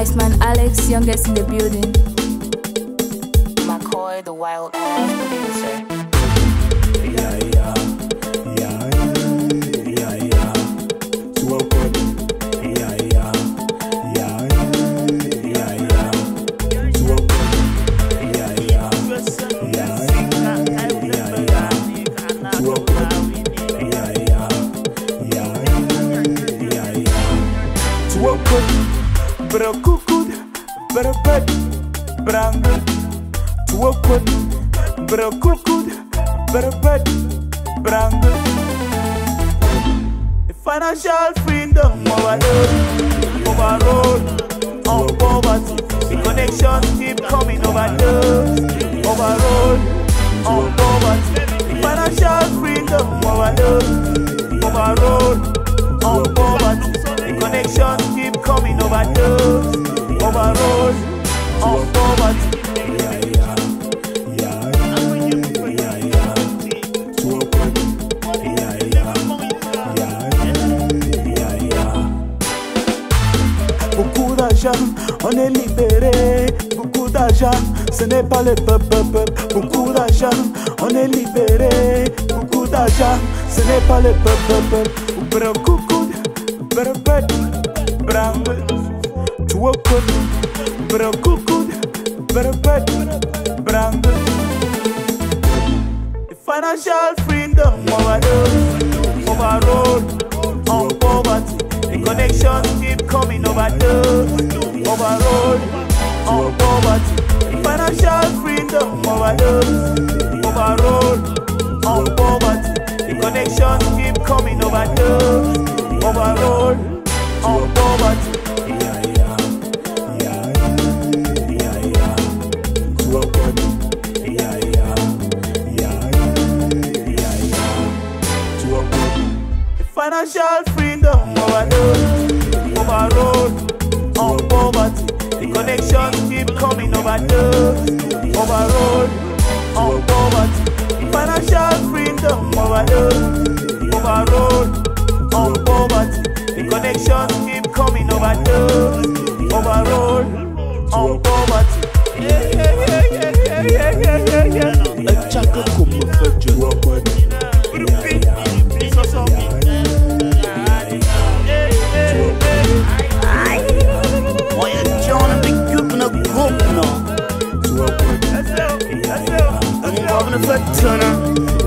Iceman Alex, youngest in the building. McCoy, the wild ass producer. Yeah, yeah, yeah, yeah, yeah. Too awkward. Yeah, yeah, yeah, yeah, yeah. Too awkward. Yeah, yeah, yeah, yeah, yeah. Too awkward. Yeah, yeah, yeah, yeah, yeah. Too awkward. Bro, cuckoo, bro, bed, brangle. Too awkward. Bro, cuckoo, bro, bed, brangle. The financial freedom overload on poverty. The connections keep coming overload on poverty. The financial freedom overload on poverty. The connections keep coming overload on poverty. Beaucoup d'argent, on est libéré. Beaucoup d'argent, ce n'est pas le peuple. Beaucoup d'argent, on est libéré. Beaucoup d'argent, ce n'est pas le peuple. Bro, coucou, bro, bed, brangle. Too awkward. Bro, coucou, bro, bed, brangle. The financial freedom overload on poverty. The connections keep coming overload on poverty. The financial freedom overload on poverty. The connections keep coming overload on poverty. Yeah, yeah, yeah, yeah, yeah. Too awkward. Yeah, yeah, yeah, yeah, yeah. Too awkward. The financial freedom overload on poverty. The connections keep coming overload on poverty. The financial freedom overload on poverty. The connections keep coming overload on poverty. A chocolate come with you. I'm going to